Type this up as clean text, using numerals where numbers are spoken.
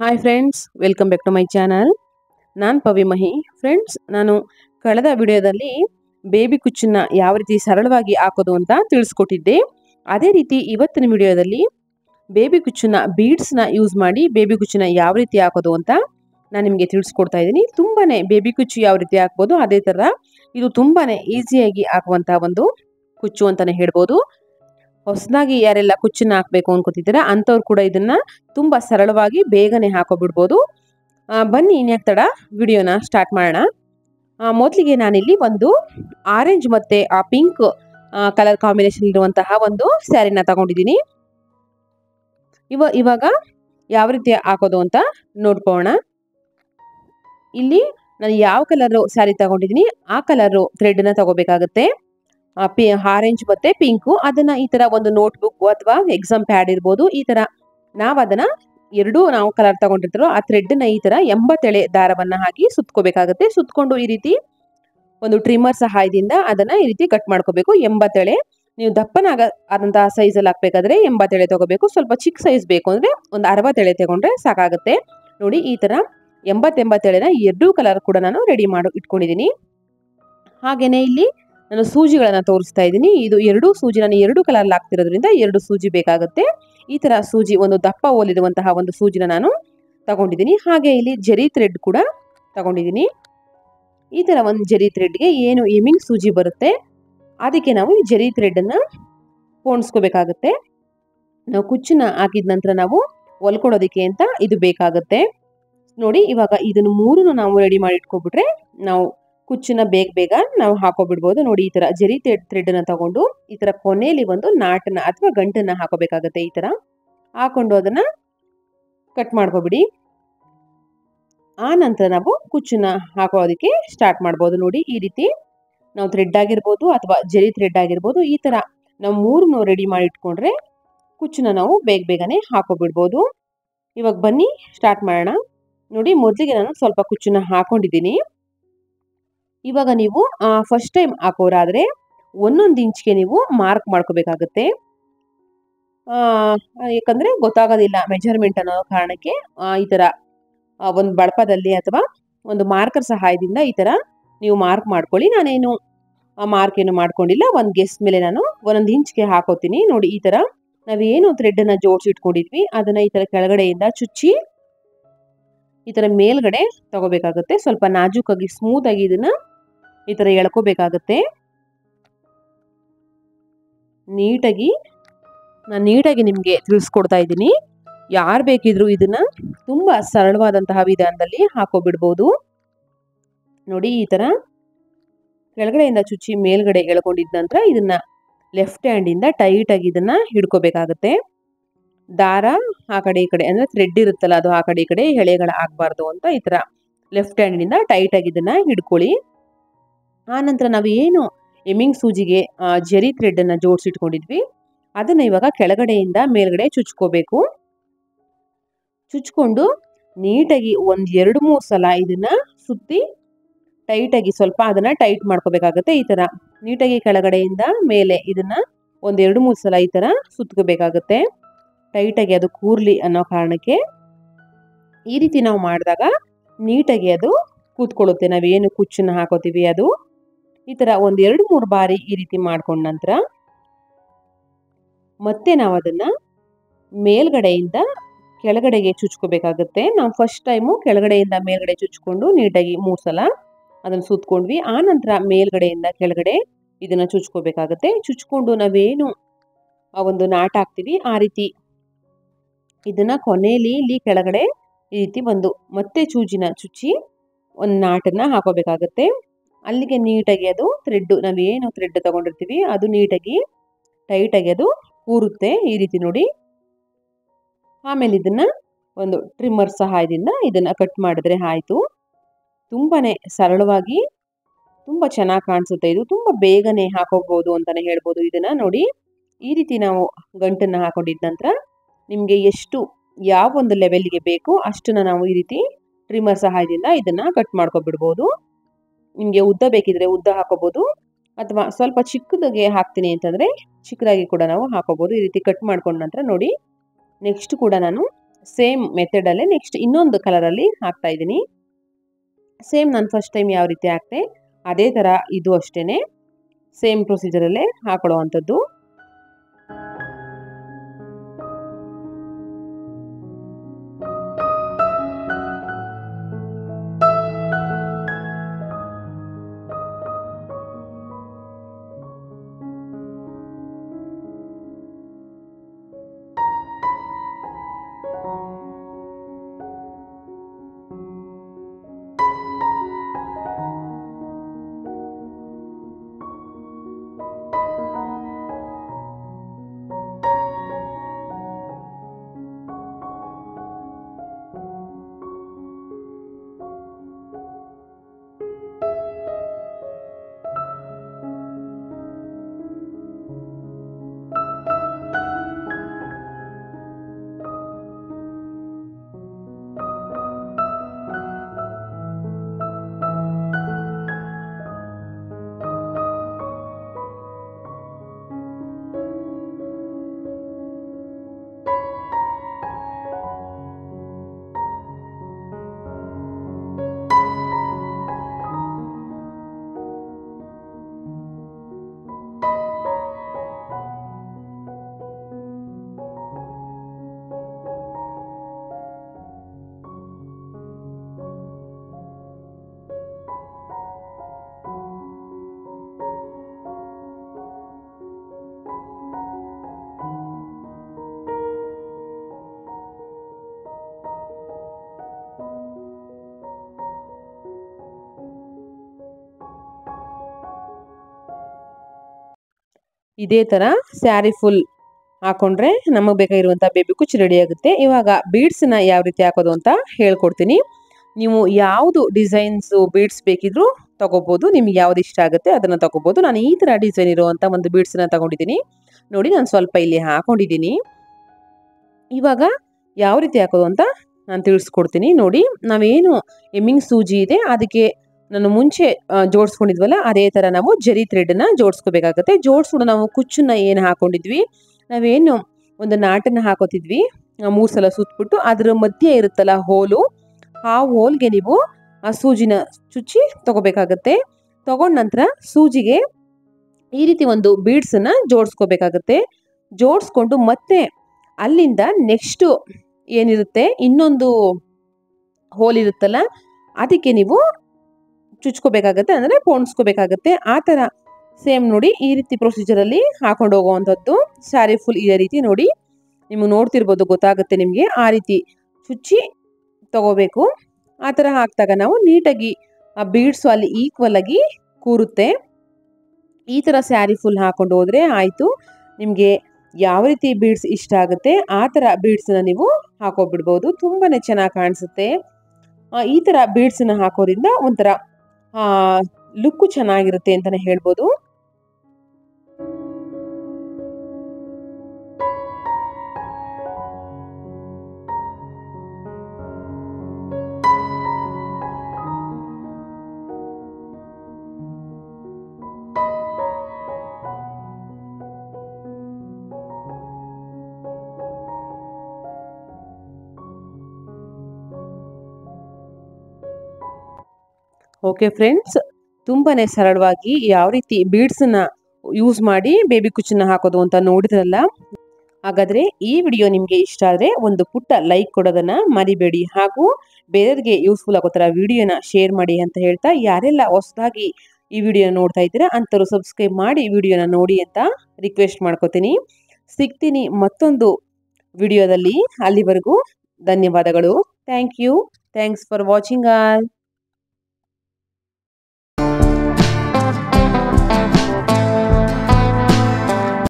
Hi friends, welcome back to my channel. ನಾನು Pavimahi. Friends, ನಾನು ಕಳೆದ ವಿಡಿಯೋದಲ್ಲಿ ಬೇಬಿ ಕುಚ್ಚನ್ನ ಯಾವ ರೀತಿ ಸರಳವಾಗಿ ಹಾಕೋದು ಅಂತ ತಿಳಿಸ್ಕೊಟ್ಟಿದ್ದೆ. ಅದೇ ರೀತಿ ಇವತ್ತಿನ ವಿಡಿಯೋದಲ್ಲಿ ಬೇಬಿ ಕುಚ್ಚನ್ನ ಬೀಡ್ಸ್ನ ಯೂಸ್ ಮಾಡಿ ಬೇಬಿ ಕುಚ್ಚನ್ನ ಯಾವ ರೀತಿ ಹಾಕೋದು ಅಂತ ನಾನು ನಿಮಗೆ ತಿಳಿಸ್ಕೊಡ್ತಾ ಇದ್ದೀನಿ. ತುಂಬಾನೇ ಬೇಬಿ ಕುಚ್ಚು ಯಾವ ರೀತಿ ಹಾಕ್ಬೋದು, ಅದೇ ಥರ ಇದು ತುಂಬಾನೇ ಈಸಿಯಾಗಿ ಹಾಕುವಂಥ ಒಂದು ಕುಚ್ಚು ಅಂತಲೇ ಹೇಳ್ಬೋದು. ಹೊಸದಾಗಿ ಯಾರೆಲ್ಲ ಕುಚ್ಚನ್ನ ಹಾಕಬೇಕು ಅನ್ಕೋತಿದ್ದೀರಾ ಅಂಥವ್ರು ಕೂಡ ಇದನ್ನ ತುಂಬಾ ಸರಳವಾಗಿ ಬೇಗನೆ ಹಾಕೋಬಿಡ್ಬೋದು. ಬನ್ನಿ ಇನ್ಯಾಕ್ ತಡ ವಿಡಿಯೋನ ಸ್ಟಾರ್ಟ್ ಮಾಡೋಣ. ಮೊದಲಿಗೆ ನಾನಿಲ್ಲಿ ಒಂದು ಆರೆಂಜ್ ಮತ್ತೆ ಪಿಂಕ್ ಕಲರ್ ಕಾಂಬಿನೇಷನ್ ಇರುವಂತಹ ಒಂದು ಸ್ಯಾರಿನ ತಗೊಂಡಿದ್ದೀನಿ. ಇವಾಗ ಯಾವ ರೀತಿ ಹಾಕೋದು ಅಂತ ನೋಡ್ಕೊಳ್ಳೋಣ. ಇಲ್ಲಿ ನಾನು ಯಾವ ಕಲರ್ ಸ್ಯಾರಿ ತಗೊಂಡಿದ್ದೀನಿ ಆ ಕಲರ್ ಥ್ರೆಡ್ನ ತಗೋಬೇಕಾಗುತ್ತೆ. ಆರೆಂಜ್ ಮತ್ತೆ ಪಿಂಕು, ಅದನ್ನ ಈ ತರ ಒಂದು ನೋಟ್ಬುಕ್ ಅಥವಾ ಎಕ್ಸಾಮ್ ಪ್ಯಾಡ್ ಇರ್ಬೋದು, ಈ ತರ ನಾವು ಕಲರ್ ತಗೊಂಡಿರ್ತಾರೋ ಆ ಥ್ರೆಡ್ನ ಈ ತರ 80 ಎಳೆ ದಾರವನ್ನ ಹಾಕಿ ಸುತ್ಕೋಬೇಕಾಗುತ್ತೆ. ಸುತ್ಕೊಂಡು ಈ ರೀತಿ ಒಂದು ಟ್ರಿಮ್ಮರ್ ಸಹಾಯದಿಂದ ಅದನ್ನ ಈ ರೀತಿ ಕಟ್ ಮಾಡ್ಕೋಬೇಕು. 80 ಎಳೆ. ನೀವು ಆದಂತಹ ಸೈಜ್ ಅಲ್ಲಿ ಹಾಕ್ಬೇಕಾದ್ರೆ 80 ಎಳೆ ತಗೋಬೇಕು. ಸ್ವಲ್ಪ ಚಿಕ್ಕ ಸೈಜ್ ಬೇಕು ಅಂದ್ರೆ ಒಂದು 60 ಎಳೆ ತಗೊಂಡ್ರೆ ಸಾಕಾಗುತ್ತೆ. ನೋಡಿ, ಈ ತರ 80 ಎಳೆನ ಎರಡೂ ಕಲರ್ ಕೂಡ ನಾನು ರೆಡಿ ಮಾಡಿ ಇಟ್ಕೊಂಡಿದ್ದೀನಿ. ಹಾಗೇನೆ ಇಲ್ಲಿ ನಾನು ಸೂಜಿಗಳನ್ನ ತೋರಿಸ್ತಾ ಇದ್ದೀನಿ. ಇದು ಎರಡು ಸೂಜಿ ನಾನು ಎರಡು ಕಲರ್ ಹಾಕ್ತಿರೋದ್ರಿಂದ ಎರಡು ಸೂಜಿ ಬೇಕಾಗುತ್ತೆ. ಈ ತರ ಸೂಜಿ ಒಂದು ದಪ್ಪ ಹೋಲಿರುವಂತಹ ಒಂದು ಸೂಜಿನ ನಾನು ತಗೊಂಡಿದ್ದೀನಿ. ಹಾಗೆ ಇಲ್ಲಿ ಜರಿ ಥ್ರೆಡ್ ಕೂಡ ತಗೊಂಡಿದ್ದೀನಿ. ಈ ತರ ಒಂದು ಜರಿ ಥ್ರೆಡ್ಗೆ ಏನು ಎಮಿಂಗ್ ಸೂಜಿ ಬರುತ್ತೆ ಅದಕ್ಕೆ ನಾವು ಈ ಜರಿ ಥ್ರೆಡ್ ಅನ್ನ ಪೋಣಿಸ್ಕೋಬೇಕಾಗುತ್ತೆ. ನಾವು ಕುಚ್ಚನ್ನ ಹಾಕಿದ ನಂತರ ನಾವು ಹೊಲ್ಕೊಡೋದಿಕ್ಕೆ ಅಂತ ಇದು ಬೇಕಾಗುತ್ತೆ. ನೋಡಿ, ಇವಾಗ ಇದನ್ನು ಮೂರನ್ನು ನಾವು ರೆಡಿ ಮಾಡಿ ಇಟ್ಕೊಬಿಟ್ರೆ ನಾವು ಕುಚ್ಚನ್ನ ಬೇಗ ನಾವು ಹಾಕೋಬಿಡ್ಬೋದು. ನೋಡಿ, ಈ ತರ ಜರಿ ಥ್ರೆಡ್ ಅನ್ನ ತಗೊಂಡು ಈ ತರ ಕೊನೆಯಲ್ಲಿ ಒಂದು ನಾಟನ್ನ ಅಥವಾ ಗಂಟನ್ನ ಹಾಕೋಬೇಕಾಗುತ್ತೆ. ಈ ತರ ಹಾಕೊಂಡು ಅದನ್ನ ಕಟ್ ಮಾಡ್ಕೊಬಿಡಿ. ಆ ನಂತರ ನಾವು ಕುಚ್ಚನ್ನ ಹಾಕೋದಕ್ಕೆ ಸ್ಟಾರ್ಟ್ ಮಾಡ್ಬೋದು. ನೋಡಿ, ಈ ರೀತಿ ನಾವು ಥ್ರೆಡ್ ಆಗಿರ್ಬೋದು ಅಥವಾ ಜರಿ ಥ್ರೆಡ್ ಆಗಿರ್ಬೋದು, ಈ ತರ ನಾವು ಮೂರನ್ನು ರೆಡಿ ಮಾಡಿ ಇಟ್ಕೊಂಡ್ರೆ ಕುಚ್ಚನ್ನ ನಾವು ಬೇಗನೆ ಹಾಕೋಬಿಡ್ಬೋದು. ಇವಾಗ ಬನ್ನಿ ಸ್ಟಾರ್ಟ್ ಮಾಡೋಣ. ನೋಡಿ, ಮೊದಲಿಗೆ ನಾನು ಸ್ವಲ್ಪ ಕುಚ್ಚನ್ನ ಹಾಕೊಂಡಿದ್ದೀನಿ. ಇವಾಗ ನೀವು ಫಸ್ಟ್ ಟೈಮ್ ಹಾಕೋರಾದ್ರೆ 1 ಇಂಚ್ಗೆ ನೀವು ಮಾರ್ಕ್ ಮಾಡ್ಕೋಬೇಕಾಗುತ್ತೆ. ಯಾಕಂದ್ರೆ ಗೊತ್ತಾಗೋದಿಲ್ಲ ಮೆಜರ್ಮೆಂಟ್ ಅನ್ನೋ ಕಾರಣಕ್ಕೆ ಈ ತರ ಒಂದು ಬಳಪದಲ್ಲಿ ಅಥವಾ ಒಂದು ಮಾರ್ಕರ್ ಸಹಾಯದಿಂದ ಈ ತರ ನೀವು ಮಾರ್ಕ್ ಮಾಡ್ಕೊಳ್ಳಿ. ನಾನೇನು ಮಾರ್ಕ್ ಏನು ಮಾಡ್ಕೊಂಡಿಲ್ಲ. ಒಂದು ಗೆಸ್ ಮೇಲೆ ನಾನು 1 ಇಂಚ್ಗೆ ಹಾಕೋತೀನಿ. ನೋಡಿ, ಈ ತರ ನಾವೇನು ಥ್ರೆಡ್ ಅನ್ನ ಜೋಡಿಸಿ ಇಟ್ಕೊಂಡಿದ್ವಿ ಅದನ್ನ ಈ ತರ ಕೆಳಗಡೆಯಿಂದ ಚುಚ್ಚಿ ಈ ತರ ಮೇಲ್ಗಡೆ ತಗೋಬೇಕಾಗುತ್ತೆ. ಸ್ವಲ್ಪ ನಾಜೂಕಾಗಿ ಸ್ಮೂತ್ ಆಗಿ ಇದನ್ನ ಈ ತರ ಎಳ್ಕೋಬೇಕಾಗುತ್ತೆ. ನಾನು ನೀಟಾಗಿ ನಿಮ್ಗೆ ತಿಳಿಸ್ಕೊಡ್ತಾ ಇದ್ದೀನಿ. ಯಾರು ಬೇಕಿದ್ರು ಇದನ್ನ ತುಂಬಾ ಸರಳವಾದಂತಹ ವಿಧಾನದಲ್ಲಿ ಹಾಕೋಬಿಡ್ಬೋದು. ನೋಡಿ, ಈ ತರ ಕೆಳಗಡೆಯಿಂದ ಚುಚ್ಚಿ ಮೇಲ್ಗಡೆ ಎಳ್ಕೊಂಡಿದ ನಂತರ ಇದನ್ನ ಲೆಫ್ಟ್ ಹ್ಯಾಂಡ್ ಇಂದ ಟೈಟ್ ಆಗಿ ಇದನ್ನ ಹಿಡ್ಕೋಬೇಕಾಗುತ್ತೆ. ದಾರ ಆ ಕಡೆ ಈ ಕಡೆ ಅಂದ್ರೆ ಥ್ರೆಡ್ ಇರುತ್ತಲ್ಲ ಅದು ಆ ಕಡೆ ಈ ಕಡೆ ಎಳೆಗಳ ಆಗ್ಬಾರ್ದು ಅಂತ ಈ ತರ ಲೆಫ್ಟ್ ಹ್ಯಾಂಡ್ ಇಂದ ಟೈಟ್ ಆಗಿ ಇದನ್ನ ಹಿಡ್ಕೊಳ್ಳಿ. ಆ ನಂತರ ನಾವು ಏನು ಎಮಿಂಗ್ ಸೂಜಿಗೆ ಜರಿ ಥ್ರೆಡ್ ಅನ್ನ ಜೋಡಿಸಿಟ್ಕೊಂಡಿದ್ವಿ ಅದನ್ನ ಇವಾಗ ಕೆಳಗಡೆಯಿಂದ ಮೇಲ್ಗಡೆ ಚುಚ್ಕೋಬೇಕು. ಚುಚ್ಕೊಂಡು ನೀಟಾಗಿ 1-2-3 ಸಲ ಇದನ್ನ ಸುತ್ತಿ ಟೈಟ್ ಆಗಿ ಸ್ವಲ್ಪ ಅದನ್ನ ಟೈಟ್ ಮಾಡ್ಕೋಬೇಕಾಗುತ್ತೆ. ಈ ತರ ನೀಟಾಗಿ ಕೆಳಗಡೆಯಿಂದ ಮೇಲೆ ಇದನ್ನ 1-2-3 ಸಲ ಈ ತರ ಸುತ್ಕೋಬೇಕಾಗುತ್ತೆ. ಟೈಟ್ ಆಗಿ ಅದು ಕೂರ್ಲಿ ಅನ್ನೋ ಕಾರಣಕ್ಕೆ ಈ ರೀತಿ ನಾವು ಮಾಡಿದಾಗ ನೀಟಾಗಿ ಅದು ಕೂತ್ಕೊಳ್ಳುತ್ತೆ. ನಾವೇನು ಕುಚ್ಚನ್ನ ಹಾಕೋತೀವಿ ಅದು ಈ ತರ 1-2-3 ಬಾರಿ ಈ ರೀತಿ ಮಾಡ್ಕೊಂಡ ನಂತರ ಮತ್ತೆ ನಾವು ಅದನ್ನ ಮೇಲ್ಗಡೆಯಿಂದ ಕೆಳಗಡೆಗೆ ಚುಚ್ಕೋಬೇಕಾಗುತ್ತೆ. ನಾವು ಫಸ್ಟ್ ಟೈಮು ಕೆಳಗಡೆಯಿಂದ ಮೇಲ್ಗಡೆ ಚುಚ್ಕೊಂಡು ನೀಟಾಗಿ 3 ಸಲ ಅದನ್ನ ಸುತ್ಕೊಂಡ್ವಿ. ಆ ನಂತರ ಮೇಲ್ಗಡೆಯಿಂದ ಕೆಳಗಡೆ ಇದನ್ನ ಚುಚ್ಕೋಬೇಕಾಗುತ್ತೆ. ಚುಚ್ಕೊಂಡು ನಾವೇನು ಆ ಒಂದು ನಾಟ ಹಾಕ್ತಿವಿ ಆ ರೀತಿ ಇದನ್ನ ಕೊನೆಯಲ್ಲಿ ಇಲ್ಲಿ ಕೆಳಗಡೆ ಈ ರೀತಿ ಮತ್ತೆ ಚೂಜಿನ ಚುಚ್ಚಿ ಒಂದು ನಾಟನ್ನ ಹಾಕೋಬೇಕಾಗುತ್ತೆ. ಅಲ್ಲಿಗೆ ನೀಟಾಗಿ ಅದು ಥ್ರೆಡ್ ನಾವೇನು ಥ್ರೆಡ್ ತಗೊಂಡಿರ್ತೀವಿ ಅದು ನೀಟಾಗಿ ಟೈಟ್ ಆಗಿ ಅದು ಕೂರುತ್ತೆ. ಈ ರೀತಿ ನೋಡಿ. ಆಮೇಲೆ ಇದನ್ನ ಒಂದು ಟ್ರಿಮ್ಮರ್ ಸಹಾಯದಿಂದ ಇದನ್ನ ಕಟ್ ಮಾಡಿದ್ರೆ ಆಯ್ತು. ತುಂಬಾನೇ ಸರಳವಾಗಿ ತುಂಬಾ ಚೆನ್ನಾಗಿ ಕಾಣಿಸುತ್ತೆ. ಇದು ತುಂಬಾ ಬೇಗನೆ ಹಾಕೋಬಹುದು ಅಂತಾನೆ ಹೇಳ್ಬೋದು. ಇದನ್ನ ನೋಡಿ, ಈ ರೀತಿ ನಾವು ಗಂಟನ್ನ ಹಾಕೊಂಡಿದ ನಂತರ ನಿಮ್ಗೆ ಯಾವ ಒಂದು ಲೆವೆಲ್ಗೆ ಬೇಕು ಅಷ್ಟನ್ನ ನಾವು ಈ ರೀತಿ ಟ್ರಿಮ್ಮರ್ ಸಹಾಯದಿಂದ ಇದನ್ನ ಕಟ್ ಮಾಡ್ಕೊಬಿಡ್ಬೋದು. ನಿಮ್ಗೆ ಉದ್ದ ಬೇಕಿದ್ರೆ ಉದ್ದ ಹಾಕೋಬಹುದು ಅಥವಾ ಸ್ವಲ್ಪ ಚಿಕ್ಕದಾಗಿ ಹಾಕ್ತೀನಿ ಅಂತಂದ್ರೆ ಚಿಕ್ಕದಾಗಿ ಕೂಡ ನಾವು ಹಾಕೋಬಹುದು. ಈ ರೀತಿ ಕಟ್ ಮಾಡ್ಕೊಂಡ ನಂತರ ನೋಡಿ, ನೆಕ್ಸ್ಟ್ ಕೂಡ ನಾನು ಸೇಮ್ ಮೆಥಡಲ್ಲೇ ನೆಕ್ಸ್ಟ್ ಇನ್ನೊಂದು ಕಲರಲ್ಲಿ ಹಾಕ್ತಾ ಇದ್ದೀನಿ. ಸೇಮ್ ನಾನು ಫಸ್ಟ್ ಟೈಮ್ ಯಾವ ರೀತಿ ಹಾಕ್ತೆ ಅದೇ ಥರ ಇದು ಅಷ್ಟೇ ಸೇಮ್ ಪ್ರೊಸೀಜರಲ್ಲೇ ಹಾಕೊಳ್ಳೋ ಅಂಥದ್ದು. ಇದೇ ಥರ ಸ್ಯಾರಿ ಫುಲ್ ಹಾಕೊಂಡ್ರೆ ನಮಗೆ ಬೇಕಾಗಿರುವಂಥ ಬೇಬಿ ಕುಚ್ಚು ರೆಡಿ ಆಗುತ್ತೆ. ಇವಾಗ ಬೀಡ್ಸ್ನ ಯಾವ ರೀತಿ ಹಾಕೋದು ಅಂತ ಹೇಳ್ಕೊಡ್ತೀನಿ. ನೀವು ಯಾವುದು ಡಿಸೈನ್ಸು ಬೀಡ್ಸ್ ಬೇಕಿದ್ರೂ ತಗೋಬೋದು. ನಿಮ್ಗೆ ಯಾವ್ದು ಇಷ್ಟ ಆಗುತ್ತೆ ಅದನ್ನು ತಗೋಬೋದು. ನಾನು ಈ ಥರ ಡಿಸೈನ್ ಇರುವಂಥ ಒಂದು ಬೀಡ್ಸ್ನ ತಗೊಂಡಿದ್ದೀನಿ. ನೋಡಿ, ನಾನು ಸ್ವಲ್ಪ ಇಲ್ಲಿ ಹಾಕೊಂಡಿದ್ದೀನಿ. ಇವಾಗ ಯಾವ ರೀತಿ ಹಾಕೋದು ಅಂತ ನಾನು ತಿಳಿಸ್ಕೊಡ್ತೀನಿ. ನೋಡಿ, ನಾವೇನು ಎಮ್ಮಿಂಗ್ ಸೂಜಿ ಇದೆ ಅದಕ್ಕೆ ನಾನು ಮುಂಚೆ ಜೋಡಿಸ್ಕೊಂಡಿದ್ವಲ್ಲ ಅದೇ ಥರ ನಾವು ಜರಿ ಥ್ರೆಡ್ನ ಜೋಡಿಸ್ಕೋಬೇಕಾಗತ್ತೆ. ಜೋಡಿಸ್ಕೊಂಡು ನಾವು ಕುಚ್ಚನ್ನ ಏನು ಹಾಕೊಂಡಿದ್ವಿ, ನಾವೇನು ಒಂದು ನಾಟನ್ನು ಹಾಕೋತಿದ್ವಿ 3 ಸಲ ಸುತ್ತಬಿಟ್ಟು ಅದರ ಮಧ್ಯೆ ಇರುತ್ತಲ್ಲ ಹೋಲು, ಆ ಹೋಲ್ಗೆ ನೀವು ಆ ಸೂಜಿನ ಚುಚ್ಚಿ ತಗೋಬೇಕಾಗತ್ತೆ. ತಗೊಂಡ ನಂತರ ಸೂಜಿಗೆ ಈ ರೀತಿ ಒಂದು ಬೀಡ್ಸನ್ನು ಜೋಡಿಸ್ಕೋಬೇಕಾಗತ್ತೆ. ಜೋಡಿಸ್ಕೊಂಡು ಮತ್ತೆ ಅಲ್ಲಿಂದ ನೆಕ್ಸ್ಟು ಏನಿರುತ್ತೆ ಇನ್ನೊಂದು ಹೋಲ್ ಇರುತ್ತಲ್ಲ ಅದಕ್ಕೆ ನೀವು ಚುಚ್ಕೋಬೇಕಾಗತ್ತೆ, ಅಂದರೆ ಪೋಣಿಸ್ಕೋಬೇಕಾಗತ್ತೆ. ಆ ಥರ ಸೇಮ್ ನೋಡಿ ಈ ರೀತಿ ಪ್ರೊಸೀಜರಲ್ಲಿ ಹಾಕೊಂಡು ಹೋಗುವಂಥದ್ದು. ಸ್ಯಾರಿ ಫುಲ್ ಇದೇ ರೀತಿ ನೋಡಿ, ನಿಮಗೆ ನೋಡ್ತಿರ್ಬೋದು ಗೊತ್ತಾಗುತ್ತೆ ನಿಮಗೆ. ಆ ರೀತಿ ಚುಚ್ಚಿ ತಗೋಬೇಕು. ಆ ಥರ ಹಾಕಿದಾಗ ನಾವು ನೀಟಾಗಿ ಆ ಬೀಡ್ಸು ಅಲ್ಲಿ ಈಕ್ವಲ್ ಆಗಿ ಕೂರುತ್ತೆ. ಈ ಥರ ಸ್ಯಾರಿ ಫುಲ್ ಹಾಕೊಂಡು ಹೋದರೆ ಆಯಿತು. ನಿಮಗೆ ಯಾವ ರೀತಿ ಬೀಡ್ಸ್ ಇಷ್ಟ ಆಗುತ್ತೆ ಆ ಥರ ಬೀಡ್ಸನ್ನ ನೀವು ಹಾಕೋಬಿಡ್ಬೋದು. ತುಂಬಾ ಚೆನ್ನಾಗಿ ಕಾಣಿಸುತ್ತೆ. ಈ ಥರ ಬೀಡ್ಸನ್ನ ಹಾಕೋದ್ರಿಂದ ಒಂಥರ ಲುಕ್ಕು ಚೆನ್ನಾಗಿರುತ್ತೆ ಅಂತಲೇ ಹೇಳ್ಬೋದು. ಓಕೆ ಫ್ರೆಂಡ್ಸ್, ತುಂಬಾ ಸರಳವಾಗಿ ಯಾವ ರೀತಿ ಬೀಡ್ಸನ್ನ ಯೂಸ್ ಮಾಡಿ ಬೇಬಿ ಕುಚ್ಚನ್ನ ಹಾಕೋದು ಅಂತ ನೋಡಿದ್ರಲ್ಲ. ಹಾಗಾದರೆ ಈ ವಿಡಿಯೋ ನಿಮಗೆ ಇಷ್ಟ ಆದರೆ ಒಂದು ಪುಟ್ಟ ಲೈಕ್ ಕೊಡೋದನ್ನ ಮರಿಬೇಡಿ. ಹಾಗೂ ಬೇರೆಯವರಿಗೆ ಯೂಸ್ಫುಲ್ ಆಗೋ ಥರ ವಿಡಿಯೋನ ಶೇರ್ ಮಾಡಿ ಅಂತ ಹೇಳ್ತಾ, ಯಾರೆಲ್ಲ ಹೊಸದಾಗಿ ಈ ವಿಡಿಯೋನ ನೋಡ್ತಾ ಇದ್ದೀರಾ ಅಂಥವ್ರು ಸಬ್ಸ್ಕ್ರೈಬ್ ಮಾಡಿ ವಿಡಿಯೋನ ನೋಡಿ ಅಂತ ರಿಕ್ವೆಸ್ಟ್ ಮಾಡ್ಕೋತೀನಿ. ಸಿಗ್ತೀನಿ ಮತ್ತೊಂದು ವಿಡಿಯೋದಲ್ಲಿ. ಅಲ್ಲಿವರೆಗೂ ಧನ್ಯವಾದಗಳು. Thank you. Thanks for watching all.